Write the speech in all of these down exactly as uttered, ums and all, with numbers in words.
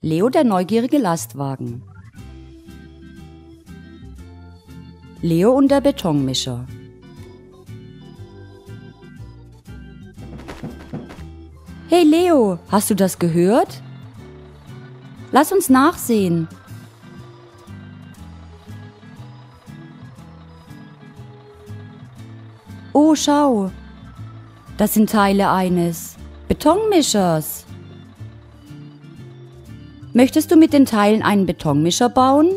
Leo, der neugierige Lastwagen. Leo und der Betonmischer. Hey Leo, hast du das gehört? Lass uns nachsehen. Oh, schau. Das sind Teile eines Betonmischers. Möchtest du mit den Teilen einen Betonmischer bauen?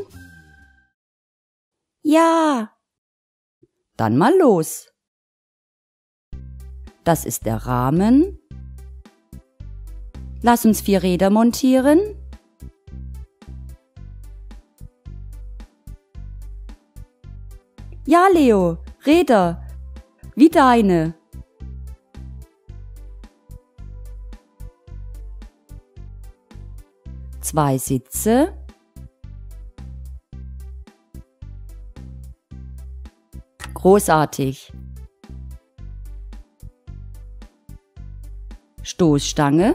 Ja. Dann mal los. Das ist der Rahmen. Lass uns vier Räder montieren. Ja, Leo, Räder, wie deine. Zwei Sitze. Großartig. Stoßstange.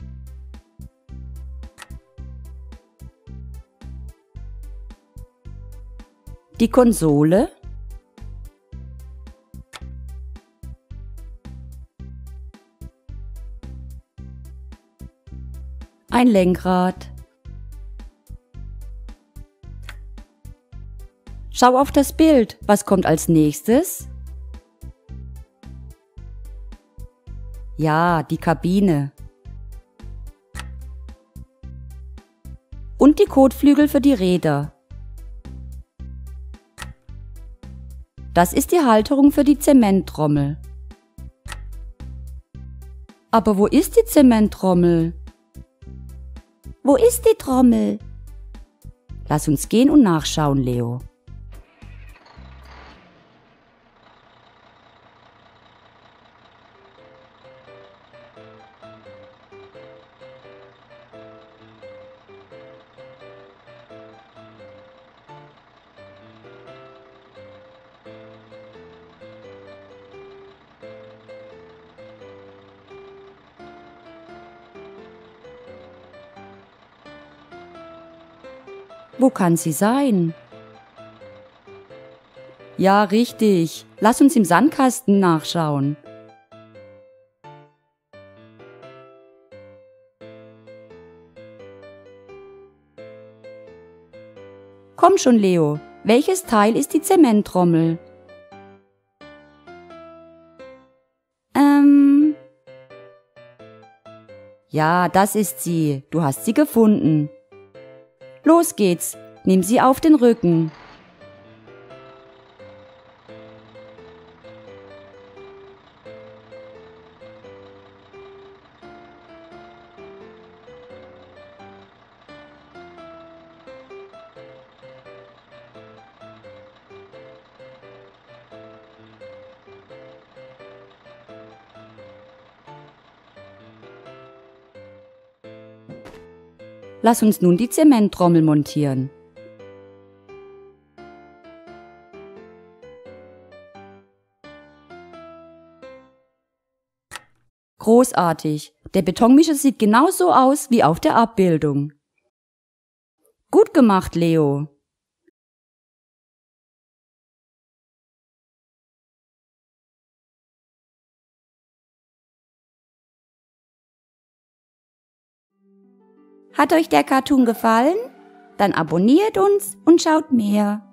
Die Konsole. Ein Lenkrad. Schau auf das Bild. Was kommt als nächstes? Ja, die Kabine. Und die Kotflügel für die Räder. Das ist die Halterung für die Zementtrommel. Aber wo ist die Zementtrommel? Wo ist die Trommel? Lass uns gehen und nachschauen, Leo. Wo kann sie sein? Ja, richtig. Lass uns im Sandkasten nachschauen. Komm schon, Leo. Welches Teil ist die Zementtrommel? Ähm. Ja, das ist sie. Du hast sie gefunden. Los geht's, nimm sie auf den Rücken. Lass uns nun die Zementtrommel montieren. Großartig! Der Betonmischer sieht genau so aus wie auf der Abbildung. Gut gemacht, Leo! Hat euch der Cartoon gefallen? Dann abonniert uns und schaut mehr.